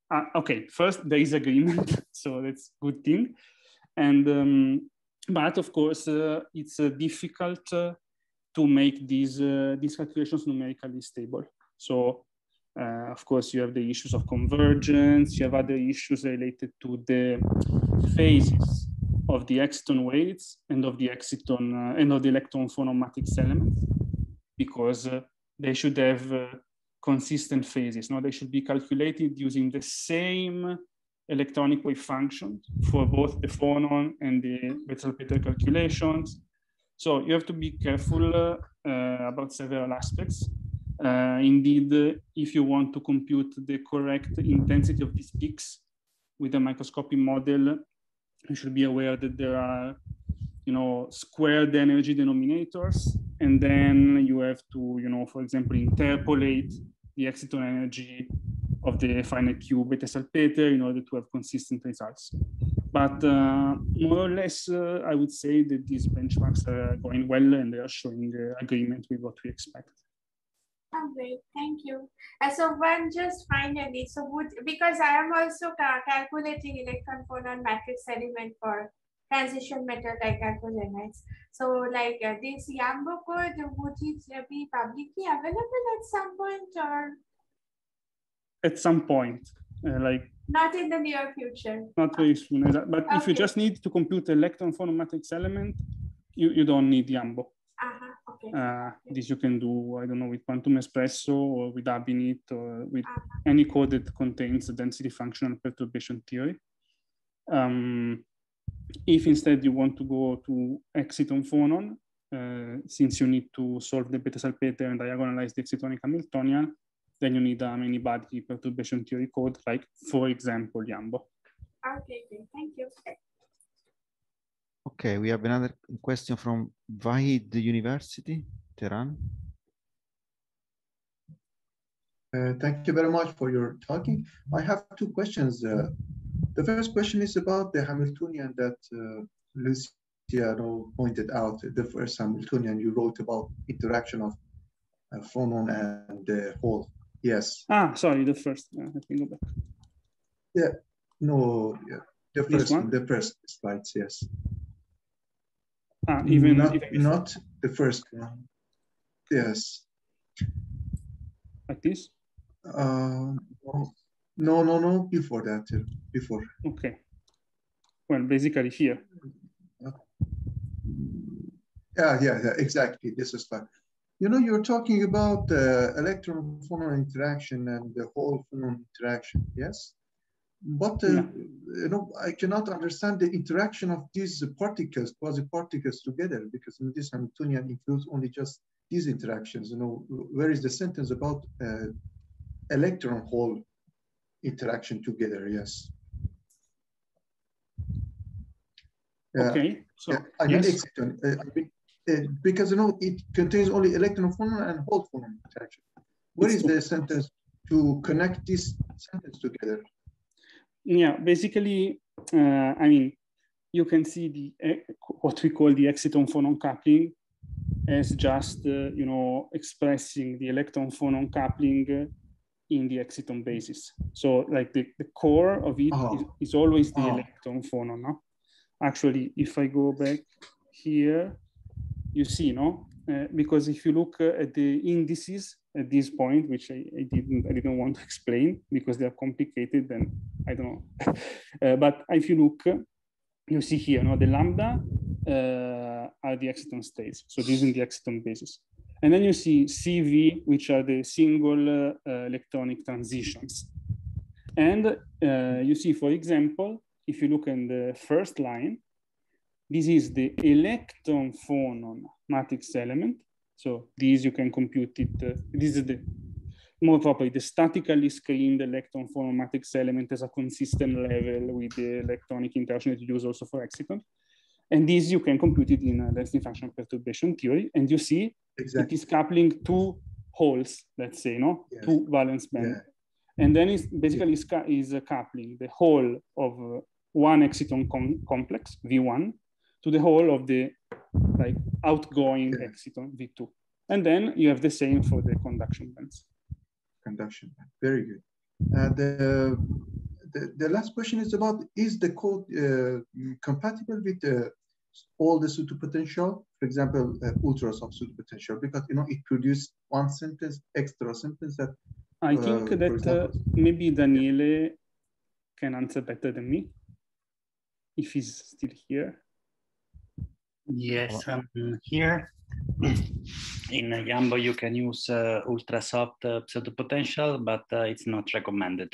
uh, okay, first there is agreement, so that's a good thing. And, um, but of course, uh, it's uh, difficult uh, to make these, uh, these calculations numerically stable. So uh, of course you have the issues of convergence, you have other issues related to the phases of the exciton weights and of the exciton uh, and of the electron phonon matrix elements, because uh, they should have uh, consistent phases. No, they should be calculated using the same electronic wave function for both the phonon and the Bethe-Salpeter calculations. So you have to be careful uh, uh, about several aspects. Uh, indeed, uh, if you want to compute the correct intensity of these peaks with a microscopic model, you should be aware that there are, you know, squared energy denominators, and then you have to, you know, for example, interpolate the exciton energy of the finite cube Bethe-Salpeter in order to have consistent results. But uh, more or less, uh, I would say that these benchmarks are going well and they are showing uh, agreement with what we expect. Oh, great, thank you. Uh, so one just finally, so would, because I am also ca calculating electron phonon matrix element for transition metal like chalcogenides. So like uh, this YAMBO code, would it uh, be publicly available at some point or? At some point, uh, like not in the near future. Not very soon, but okay. If you just need to compute the electron phonon matrix element, you, you don't need YAMBO. Uh-huh. Okay. Uh, this you can do, I don't know, with Quantum Espresso or with Abinit or with uh-huh. any code that contains the density function and perturbation theory. Um, if instead you want to go to exciton phonon, uh, since you need to solve the Bethe-Salpeter and diagonalize the excitonic Hamiltonian, then you need a many body perturbation theory code, like, for example, YAMBO. Okay, thank you. Okay, we have another question from Vahid University, Tehran. Uh, thank you very much for your talking. I have two questions. Uh, the first question is about the Hamiltonian that uh, Luciano pointed out, the first Hamiltonian you wrote about interaction of uh, phonon and the hole. Yes. Ah, sorry, the first. Uh, let me go back. Yeah, no, yeah. the first one, the first slides, yes. Ah, even not, even not the first one. Yes. Like this? Uh, no, no, no, before that, uh, before. Okay. Well, basically here. Uh, yeah, yeah, yeah, exactly. This is fine. You know, you're talking about the uh, electron phonon interaction and the whole phonon interaction, yes? But, uh, yeah. you know, I cannot understand the interaction of these particles, quasi-particles together, because in this Hamiltonian includes only just these interactions. You know, where is the sentence about uh, electron hole interaction together, yes? Okay, so, yeah, I mean, yes. exciton, uh, I mean, Uh, because you know it contains only electron phonon and hole phonon interaction. Where it's is the sentence to connect this sentence together? Yeah, basically, uh, I mean, you can see the uh, what we call the exciton phonon coupling as just uh, you know expressing the electron phonon coupling in the exciton basis. So like the, the core of it oh. is, is always the oh. electron phonon. No? Actually, if I go back here. You see, no? Uh, because if you look uh, at the indices at this point, which I, I didn't, I didn't want to explain because they are complicated, and I don't know. uh, but if you look, you see here, no? The lambda uh, are the exciton states. So this is the exciton basis, and then you see C V, which are the single uh, electronic transitions. And uh, you see, for example, if you look in the first line. This is the electron phonon matrix element. So these you can compute it. Uh, this is the more properly the statically screened electron phonon matrix element as a consistent level with the electronic interaction that you use also for exciton. And this you can compute it in a density function perturbation theory. And you see exactly. It is coupling two holes, let's say, no, yes. two valence band. Yeah. And then it's basically yeah. is uh, coupling the whole of uh, one exciton com complex V one. To the whole of the like outgoing yeah. exciton V two. And then you have the same for the conduction bands. Conduction band, very good. Uh, the the, the last question is about, is the code uh, compatible with uh, all the pseudopotential, for example, uh, ultras of pseudopotential, because, you know, it produced one sentence, extra sentence that, I think uh, that example, uh, maybe Daniele can answer better than me, if he's still here. Yes, I'm here. In Yambo, you can use uh, ultra soft uh, pseudopotential, but uh, it's not recommended.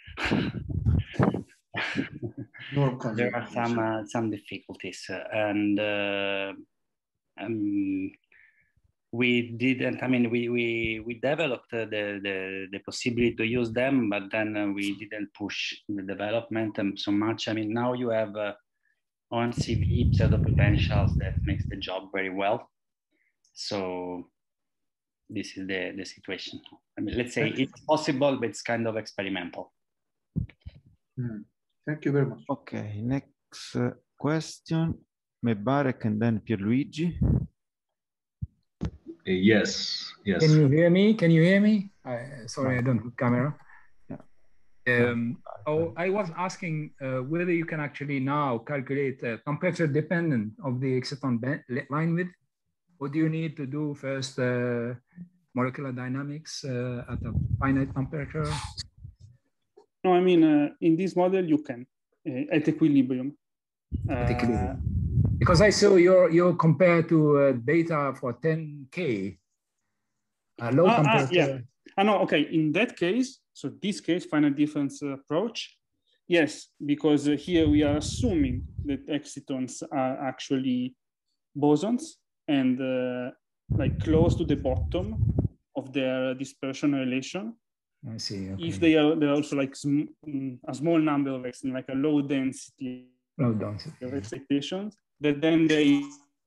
There are some uh, some difficulties, uh, and uh, um, we didn't. I mean, we we we developed uh, the, the the possibility to use them, but then uh, we didn't push the development um, so much. I mean, now you have uh, O M C V pseudopotentials that makes the job very well. So this is the the situation. I mean, let's say it's possible, but it's kind of experimental. Mm. Thank you very much. Okay, next uh, question, Mebarek and then Pierluigi. Uh, yes, yes. Can you hear me? Can you hear me? I, sorry, I don't have camera. Yeah. Um, oh, I was asking uh, whether you can actually now calculate uh, temperature dependent of the exciton line width, or do you need to do first uh, molecular dynamics uh, at a finite temperature? No, I mean, uh, in this model, you can, uh, at equilibrium. At equilibrium. Uh, because I saw you're, you're compared to uh, data for ten K, uh, low ah, temperature. Ah, yeah. Ah, no, okay, in that case, so this case, finite difference approach, yes, because uh, here we are assuming that excitons are actually bosons and uh, like close to the bottom of their dispersion relation. I see. Okay. If they are, they're also like sm a small number of excitons, like a low density, low density of excitations, that then they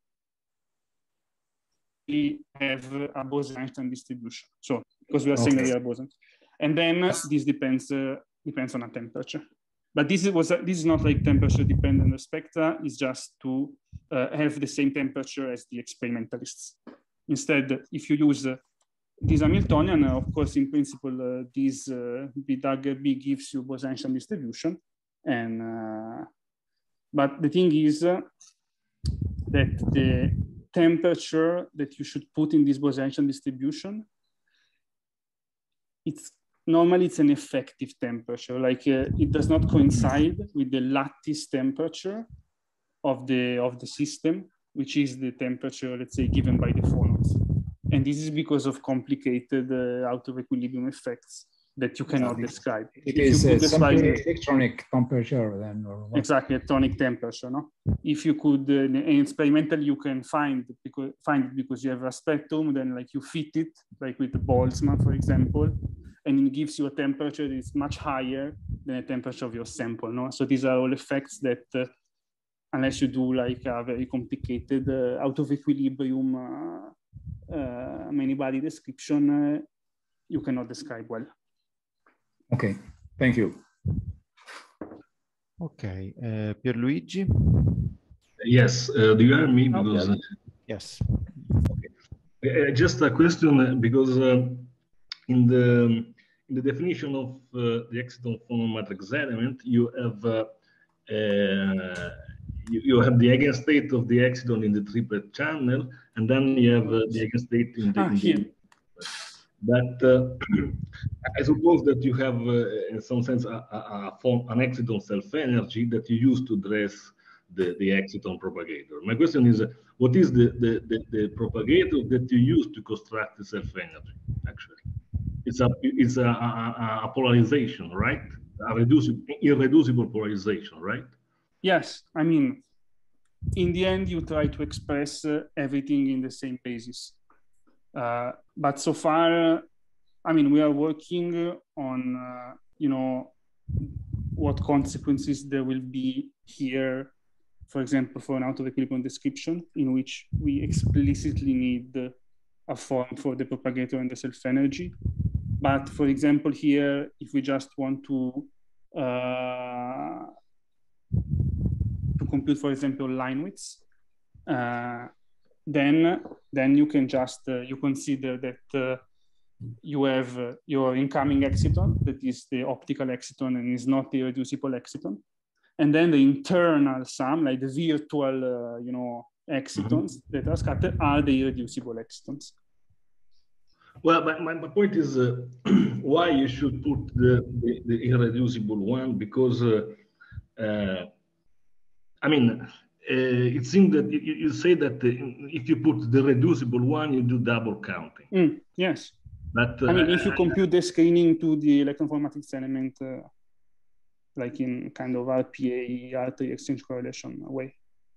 have a Bose-Einstein distribution. So because we are saying okay. that they are bosons, and then uh, this depends uh, depends on a temperature. But this was uh, this is not like temperature dependent. The spectra is just to uh, have the same temperature as the experimentalists. Instead, if you use uh, this Hamiltonian, uh, of course, in principle, uh, this uh, B dagger B gives you Bose-Einstein distribution, and uh, but the thing is uh, that the temperature that you should put in this Bose-Einstein distribution, it's normally it's an effective temperature, like uh, it does not coincide with the lattice temperature of the of the system, which is the temperature, let's say, given by the phonons. And this is because of complicated uh, out of equilibrium effects that you cannot yeah, describe. It if is uh, simply electronic temperature then, or what? Exactly, electronic temperature. No, if you could, uh, in experimental, you can find because find it because you have a spectrum. Then, like you fit it, like with the Boltzmann, for example, and it gives you a temperature that is much higher than the temperature of your sample. No, so these are all effects that, uh, unless you do like a very complicated uh, out of equilibrium uh, uh, many body description, uh, you cannot describe well. Okay, thank you. Okay, uh, Pierluigi. Yes, uh, do you hear me? Because, oh, yeah. Yes. Okay. Uh, just a question, because uh, in the in the definition of uh, the exciton phonon matrix element, you have uh, uh, you, you have the eigenstate of the exciton in the triplet channel, and then you have uh, the eigenstate in the. Ah, in the But uh, I suppose that you have, uh, in some sense, a, a, a form, an exciton self-energy that you use to address the, the exciton propagator. My question is, uh, what is the, the, the, the propagator that you use to construct the self-energy, actually? It's a, it's a, a, a polarization, right? A reducible, irreducible polarization, right? Yes. I mean, in the end, you try to express uh, everything in the same basis. Uh, but so far, I mean, we are working on, uh, you know, what consequences there will be here, for example, for an out of equilibrium description in which we explicitly need a form for the propagator and the self-energy. But for example, here, if we just want to, uh, to compute, for example, line widths, uh, then then you can just uh, you consider that uh, you have uh, your incoming exciton, that is the optical exciton and is not the irreducible exciton. And then the internal sum, like the virtual, uh, you know, excitons mm-hmm. that are scattered are the irreducible excitons. Well, my, my, my point is uh, why you should put the, the, the irreducible one, because, uh, uh, I mean, uh, it seems that you, you say that if you put the reducible one, you do double counting. Mm, yes. But, uh, I mean, if you compute the screening to the electron informatics element, uh, like in kind of R P A, R three exchange correlation way.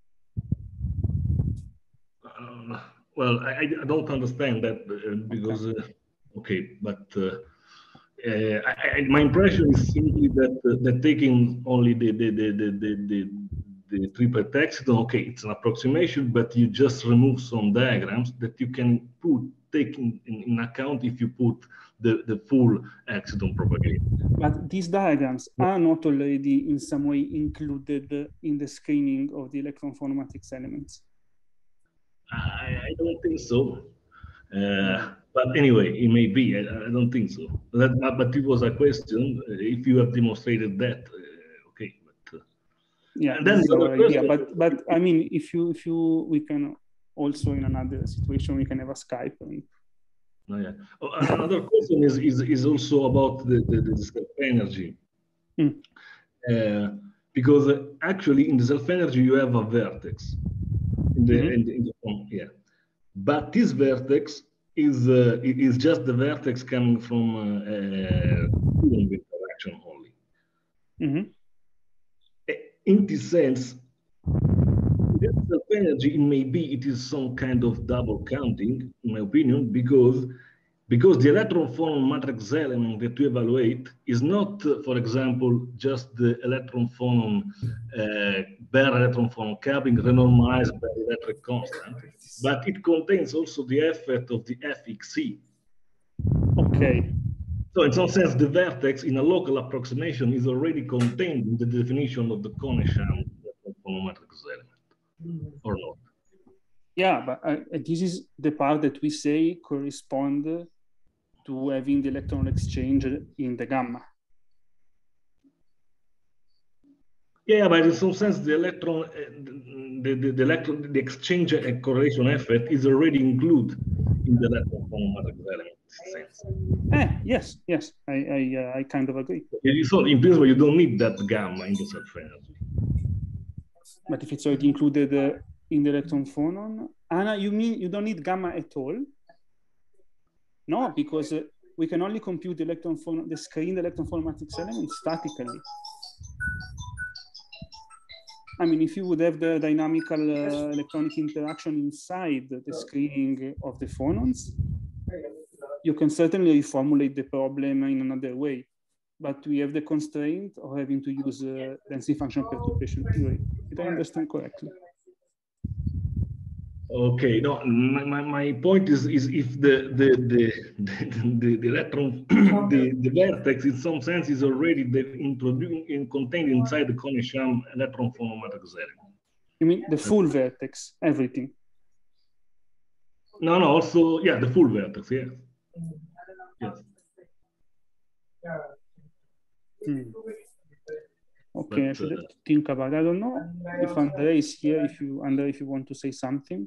Uh, well, I, I don't understand that uh, because, okay, uh, okay but uh, uh, I, I, my impression is simply that uh, that taking only the the the the the, the, the triplet exciton, okay, it's an approximation, but you just remove some diagrams that you can put take in, in, in account if you put the, the full exciton propagator. But these diagrams are not already in some way included in the screening of the electron informatics elements. I, I don't think so. Uh, but anyway, it may be. I, I don't think so. That, but it was a question. If you have demonstrated that, uh, okay. But, uh, yeah, and then the other idea. But but I mean, if you if you we can also in another situation we can have a Skype. And... Oh, yeah. Oh, another question is is is also about the the, the self energy, mm. uh, because uh, actually in the self energy you have a vertex. In the, mm-hmm. in the, in the form, yeah, but this vertex is uh, is just the vertex coming from uh, uh, interaction only. Mm-hmm. In this sense, the self-energy, it may be it is some kind of double counting, in my opinion, because because the electron phonon matrix element that we evaluate is not, uh, for example, just the electron phonon uh, bare electron phonon coupling renormalized by the electric constant, but it contains also the effect of the F X C. Okay. So in some sense, the vertex in a local approximation is already contained in the definition of the Kohn-Sham electron phonon matrix element, or not? Yeah, but uh, this is the part that we say correspond to having the electron exchange in the gamma. Yeah, but in some sense, the electron, uh, the, the, the electron, the exchange and correlation effect is already included in the electron phonon matrix element sense. Eh, yes, yes, I I, uh, I kind of agree. So in principle, you don't need that gamma in the self-energy. But if it's already included uh, in the electron phonon, Anna, you mean you don't need gamma at all? No, because uh, we can only compute the electron phonon, the screened electron phonon matrix element statically. I mean, if you would have the dynamical uh, electronic interaction inside the screening of the phonons, you can certainly reformulate the problem in another way. But we have the constraint of having to use uh, density function perturbation theory. Did I understand correctly? Okay, no, my, my, my point is is if the the the the, the, the electron the, the vertex in some sense is already introduced in contained inside the Kohn-Sham electron phonon matrix element. You mean the full vertex, everything? No, no, also yeah, the full vertex, yes. Yes. Hmm. Okay, But, I should uh, think about it. I don't know if Andre is here, if you Andre, if you want to say something.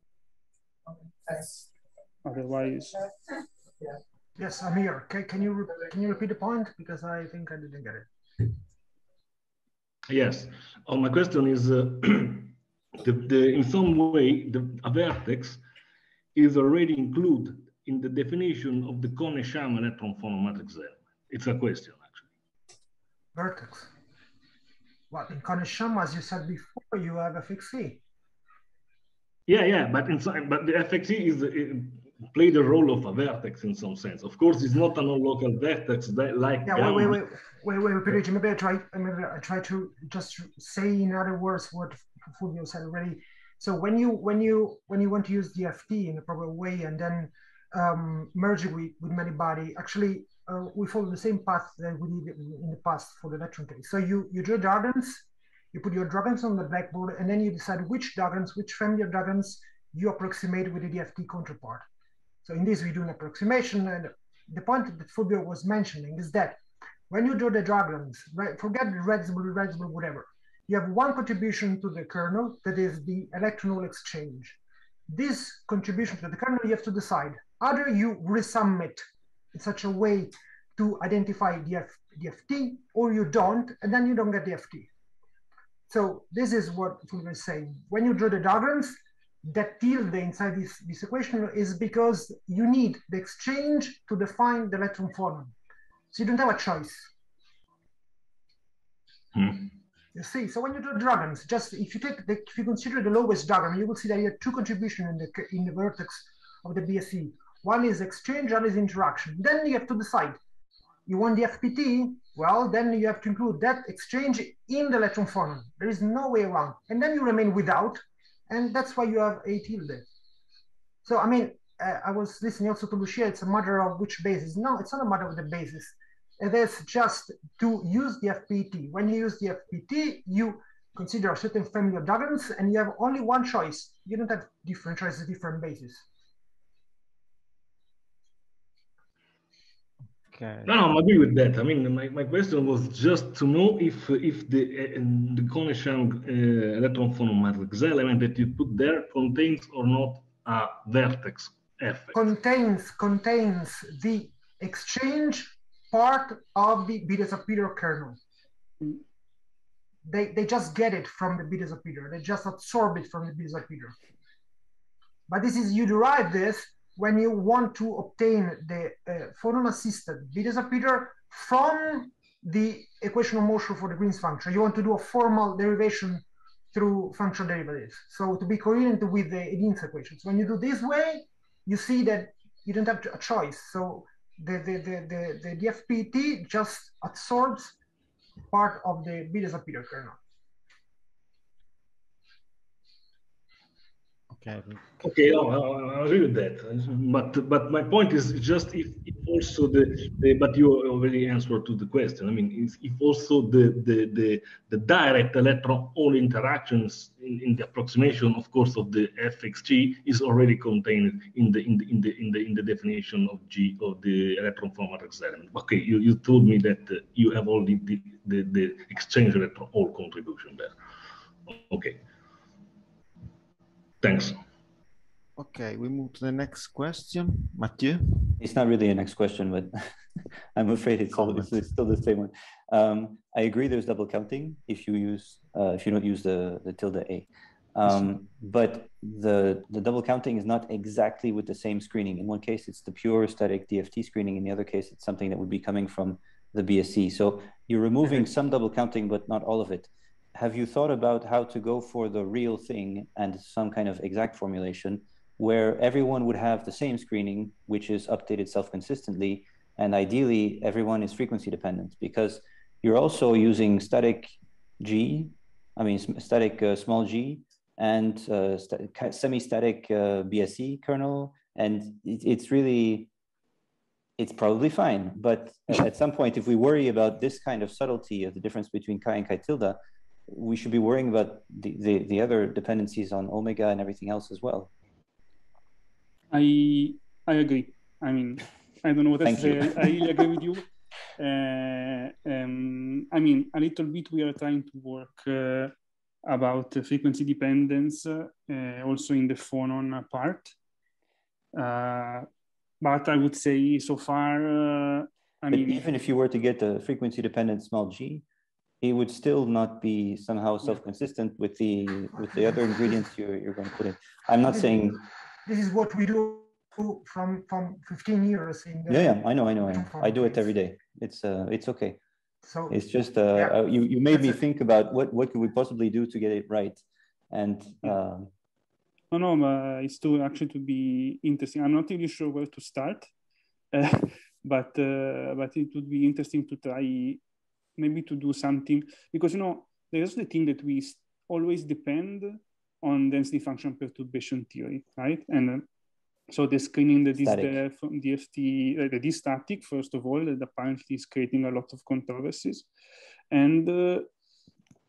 Otherwise. Yes, I'm here. Can, can you can you repeat the point? Because I think I didn't get it. Yes. Oh, my question is, uh, the, the, in some way, the a vertex is already included in the definition of the Kohn-Sham electron phonon matrix element. It's a question, actually. Vertex. Well, in Kohn-Sham, as you said before, you have F X C. Yeah, yeah, but in some, but the F X C is it play the role of a vertex in some sense. Of course, it's not a non-local vertex that, like. Yeah, gamma. wait, wait, wait, wait, wait, Pierluigi, maybe I try. Maybe I try to just say in other words what Fulvio said already. So when you when you when you want to use D F T in a proper way and then um, merge it with with many body, actually. Uh, we follow the same path that we did in the past for the electron case. So you, you draw diagrams, you put your diagrams on the blackboard, and then you decide which diagrams, which family of diagrams you approximate with the D F T counterpart. So in this, we do an approximation, and the point that Fulvio was mentioning is that when you draw the diagrams, right, forget the reducible, reducible, whatever, you have one contribution to the kernel, that is the electron hole exchange. This contribution to the kernel, you have to decide, either you resum it in such a way to identify the, F, the F T, or you don't, and then you don't get the F T. So this is what Fulvio is saying. When you draw the diagrams, that tilde inside this, this equation is because you need the exchange to define the electron phonon. So you don't have a choice. Hmm. You see, so when you do diagrams, just if you take the, if you consider the lowest diagram, you will see that you have two contributions in the in the vertex of the B S E. One is exchange, one is interaction. Then you have to decide. You want the F P T? Well, then you have to include that exchange in the electron phonon. There is no way around. And then you remain without, and that's why you have a tilde. So I mean, uh, I was listening also to Lucia. It's a matter of which basis. No, it's not a matter of the basis. It is just to use the F P T. When you use the F P T, you consider a certain family of diagrams, and you have only one choice. You don't have different choices, different bases. Okay. No, no, I agree with that. I mean, my, my question was just to know if if the uh, the Kohn-Sham uh, electron phonon matrix element that you put there contains or not a vertex effect. Contains contains the exchange part of the beta-Sapir kernel. They they just get it from the beta-Sapir. They just absorb it from the beta-Sapir. But this is, you derive this when you want to obtain the uh, phonon-assisted beta-Sapir from the equation of motion for the Green's function. You want to do a formal derivation through functional derivatives. So to be coherent with the Edin's equations. When you do this way, you see that you don't have a choice. So the, the, the, the, the D F P T just absorbs part of the beta-Sapir kernel. Okay. Okay, no, I, I agree with that. But but my point is just if, if also the, the but you already answered to the question. I mean, if, if also the the the, the direct electron hole interactions in, in the approximation, of course, of the F X G is already contained in the in the in the in the in the definition of G of the electron phonon matrix element. Okay, you, you told me that uh, you have all the, the the the exchange electron hole contribution there. Okay. Thanks. Okay, we move to the next question. Mathieu? It's not really a next question, but I'm afraid it's, all, it's, it's still the same one. Um, I agree there's double counting if you use uh, if you don't use the, the tilde A. Um, but the, the double counting is not exactly with the same screening. In one case, it's the pure static D F T screening. In the other case, it's something that would be coming from the B S C. So you're removing some double counting, but not all of it. Have you thought about how to go for the real thing and some kind of exact formulation where everyone would have the same screening, which is updated self-consistently, and ideally everyone is frequency dependent, because you're also using static G, I mean static uh, small g, and uh, semi-static uh, B S C kernel, and it, it's really, it's probably fine. But at some point, if we worry about this kind of subtlety of the difference between chi and chi tilde, we should be worrying about the, the, the other dependencies on omega and everything else as well. I I agree. I mean, I don't know what else to say. I, I really agree with you. Uh, um, I mean, a little bit we are trying to work uh, about uh, frequency dependence, uh, also in the phonon part. Uh, but I would say so far, uh, I but mean, even if you were to get a frequency dependent small g, it would still not be somehow self-consistent with the with the other ingredients you're, you're going to put in. I'm not saying... This is what we do from from fifteen years. In the yeah, yeah, I know, I know, I know. I do it every day. It's uh, it's okay. So it's just uh, yeah, uh, you you made me think about what what could we possibly do to get it right, and uh, no, no, but it's to actually to be interesting. I'm not really sure where to start, uh, but uh, but it would be interesting to try maybe to do something, because you know there's the thing that we always depend on density function perturbation theory, right? And uh, so the screening that is there from D F T, uh, the D static, first of all, that apparently is creating a lot of controversies. And uh,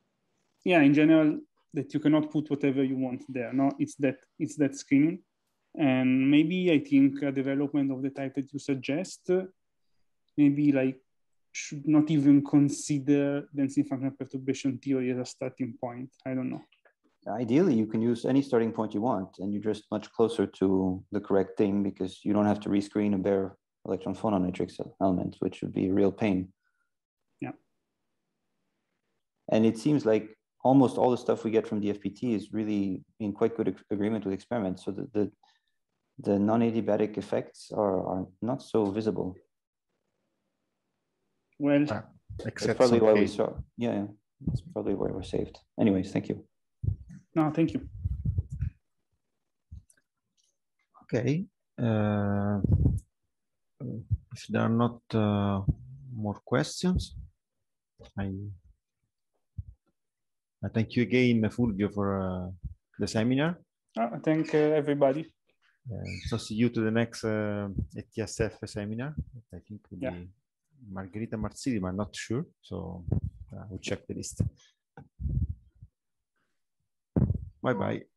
yeah, in general, that you cannot put whatever you want there. No, it's that it's that screening. And maybe I think a development of the type that you suggest, maybe like should not even consider density functional perturbation theory as a starting point. I don't know. Ideally, you can use any starting point you want, and you're just much closer to the correct thing because you don't have to rescreen a bare electron phonon matrix element, which would be a real pain. Yeah. And it seems like almost all the stuff we get from D F P T is really in quite good agreement with experiments. So the, the, the non-adiabatic effects are, are not so visible. Well, uh, that's probably why we saw. Yeah, yeah, that's probably why we're saved. Anyways, thank you. No, thank you. Okay. Uh, if there are not uh, more questions, I, I thank you again, Fulvio, for uh, the seminar. Oh, thank uh, everybody. Uh, so see you to the next uh, E T S F seminar. I think will yeah. be Margherita Marsili, but I'm not sure. So uh, we'll check the list. Bye bye.